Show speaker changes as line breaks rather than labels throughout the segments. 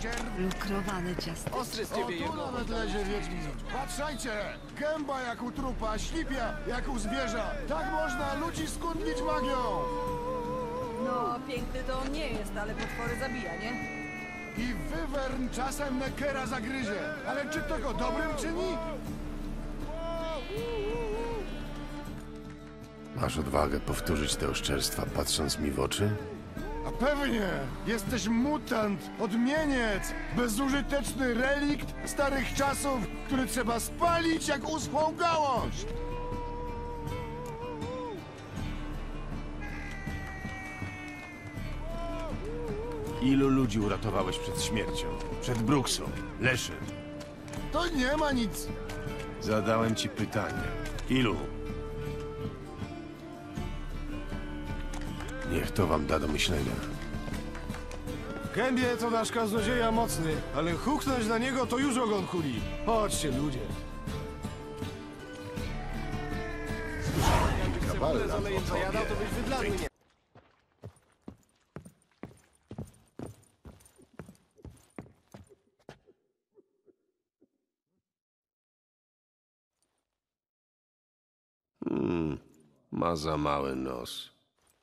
Lukrowane ciasto.
Ostry z
O,
ciebie
tu
jego.
nawet lezie wiedźmin. Patrzajcie! Gęba jak u trupa, ślipia jak u zwierza. Tak można ludzi skundlić magią!
No, piękny to on nie jest, ale potwory zabija, nie?
I wywern czasem Neckera zagryzie. Ale czy to go dobrym czyni?
Masz odwagę powtórzyć te oszczerstwa, patrząc mi w oczy?
A pewnie! Jesteś mutant, odmieniec, bezużyteczny relikt starych czasów, który trzeba spalić jak uschłą gałąź!
Ilu ludzi uratowałeś przed śmiercią? Przed Bruksą, Leszem?
To nie ma nic.
Zadałem ci pytanie. Ilu? Niech to wam da do myślenia.
Gębie to nasz kaznodzieja mocny, ale huknąć na niego to już ogon kuli. Chodźcie, ludzie.
Cebulę z olejem zajadał, to byś wydladły nie.
Ma za mały nos.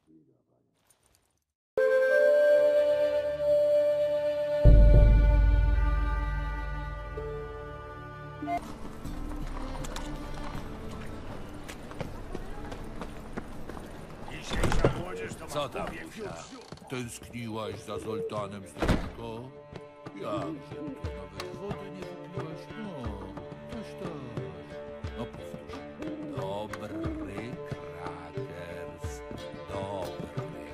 Co tam? Tęskniłaś za Zoltanem, Staszko? Jakże to nawet wody nie wypiłaś? No, toś też. No powtórz. Dobry krakers. Dobry.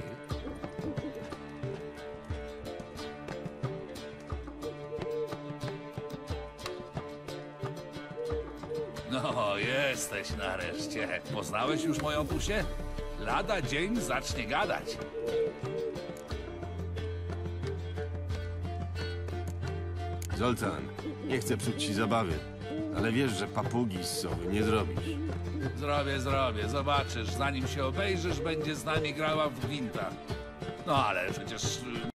No, jesteś nareszcie. Poznałeś już moją Pusię? Lada dzień zacznie gadać.
Zoltan, nie chcę psuć ci zabawy, ale wiesz, że papugi z sowy nie zrobisz.
Zrobię. Zobaczysz, zanim się obejrzysz, będzie z nami grała w gwinta. No ale przecież